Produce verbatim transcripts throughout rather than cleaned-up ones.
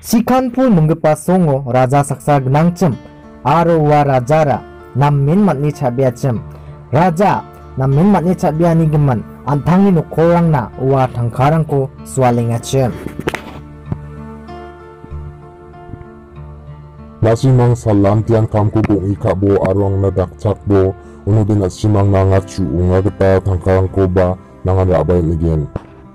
Sikanpul menggepa songo raja saksa genangcem aro wa rajara nammin matni cabiacem raja nammin matni cabiani geman antangi nukorangna wa tangkarangko swalingacem. Nasimang salantian kamku kung ikabo arwang nadakcakbo uno din nasimang nangachu unga kita tangkarangko ba nangarabay igen.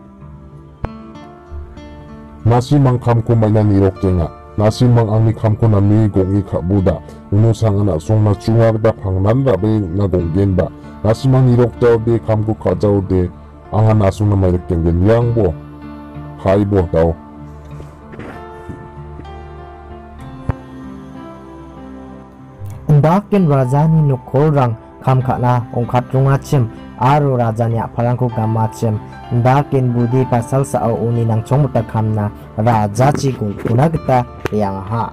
Nasimang kamku may nanirok jenga nasimang ang kamku nami kung ikabuda uno sang anak song nachunga kita pangnan rabay nagonggen ba nasimang nirok daw de kamku kajaw de ang anasong na may rektengen yang bo kaibo daw. Ndakin rajani nukorang kamkana ongkat rungacem aro rajani apalangko gamacem ndakin budi pasal sao uni nang chongmuta kamna raja cigung kuna kita yang ha.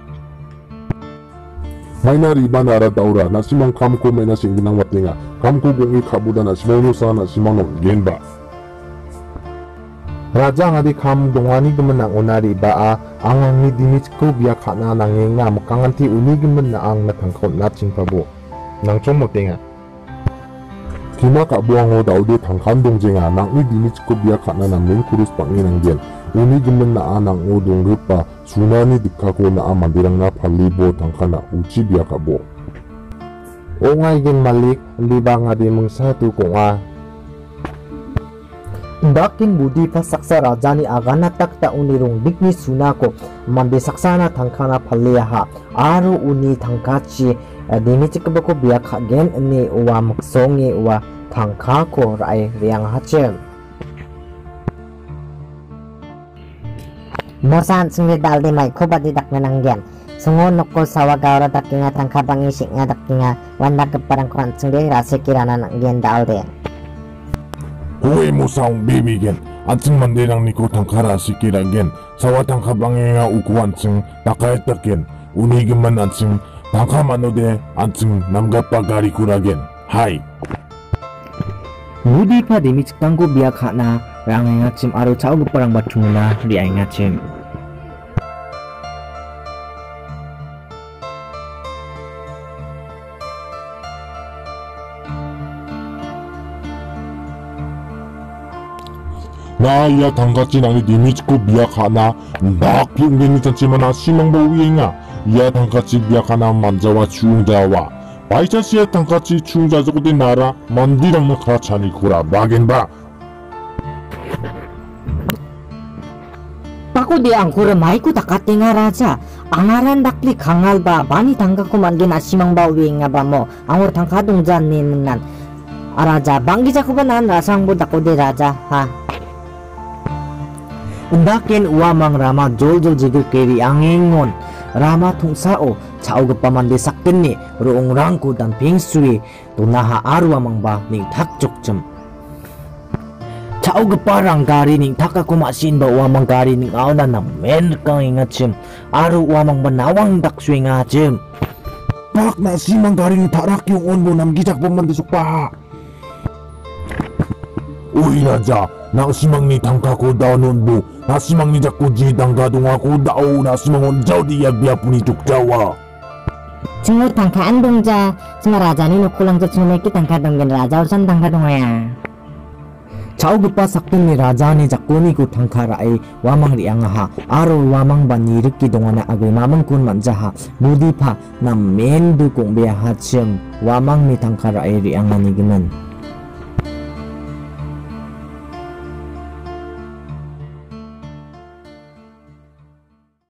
May nariba nara daura nasimang kamko may nasingginang watinga kamko gungi kabuda nasimang nusa nasimang nonggen ba. Raja ngadi kam dongani gemen nang unari ba ang ang ni dimitko biya kana nangeng nga makanganti uni gemen na ang natangkot na cingpabo nang chomo tenga kima ka buang ho daude tangkan dongjenga nang ni dimitko biya kana nang men kurus pangi nang gen uni gemen na anang o dong rupa sunani dikako na amandirang na palibo tangkana uci biya kabo o ngay gen malik liba ngadi mengsatu konga. Ndakin budi pa saksa rajani agana takta unirong dikni sunako mande saksana tangkana paliyaha aro uni tangkachi dini cikabako biyak hagen ni uwa maksongi uwa tangkako rai riang hacem. Mosan sungri daldi mai kubadi dak menanggen sungo noko sawa gaura dakinga tangka bangi siknga dakinga wanda keparang kuran sungri rasa kirana nanggen daldi. Huwag mo saong bibigan at sing mandirang niko tangkara sikiragen sawa tangkabangin nga ukuan sing takayatakin unigin man at sing tangkamano de at sing namgapagari kuragen. Hai! Budi pa dimit kanggo biyak hana rangay ngacim aro cao guparang batunguna riay ngacim. Na iya tangkaci nang dimitko biyak hana ndak piunggen nitansiman na simang bawi nga iya tangkaci biyak hana manjawa chung jawa baisa siya tangkaci chung jawa di nara mandirang nakrachani kura bagen ba. Paku di angkura maiku takate nga raja angaran dakli kangal ba bani tangkaku manggen asimang bawi nga ba mo angor tangkadong jan ninan araja banggi jakubanan rasang budako di raja ha. Ndakin uamang rama jol-jol jigo keri angingon rama tungsao cao gepamande sakken ni ruong rangku dan pingsui tunaha arwa mangba ning tak jokjem cao geparang gari ning tak aku masin ba uamang gari ning auna na men kang ingacem aru uamang banawang dak sui ngacem Pak na simang gari ning tarak yung onbo nam gijak pamandisok pa. Uy raja nasimang ni tangkako daw nunbo nasimang ni jakuji tangkadong ako daw nasimang onjaw diya biya puni tukjawa. Cuma tangkaan dong ja cuma raja ni nukulang ja cuma ki tangkadong gen raja urusan tangkadong ya. Cao gepa sakken ni raja ni jakuni ku tangkarai wamang riang ha aro wamang baniruk ki dongana agai mamang kun manjaha budi pa na men dukung biya hacem wamang ni tangkarai riang ani gemen.